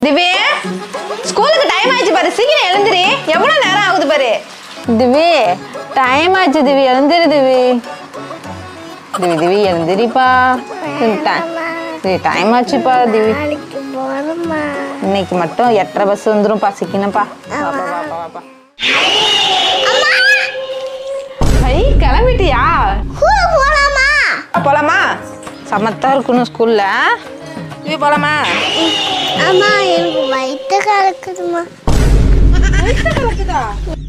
திவி ஸ்கூலுக்கு டைம் ஆயிடுச்சு பாரு, சீக்கிரம் எழுந்திரி. எவ்வளவு நேரம் ஆகுது பாரு. திவி டைம் ஆச்சு, திவி எழுந்திரி. திவி திவி திவி எழுந்திரிப்பா. டைம் ஆச்சுப்பா. திவி இன்னைக்கு மட்டும் 8:30 பஸ் வந்துரும்பா, சீக்கிரம்ப்பா. வாப்பா. ஐ கிளம்பிட்டியா? போலாமா? சமத்தா இருக்கணும் ஸ்கூல்ல. திவி போலாமா? அம்மா எனக்கு வயிற்று கலக்குதுமா. வயிற்று கலக்குதா?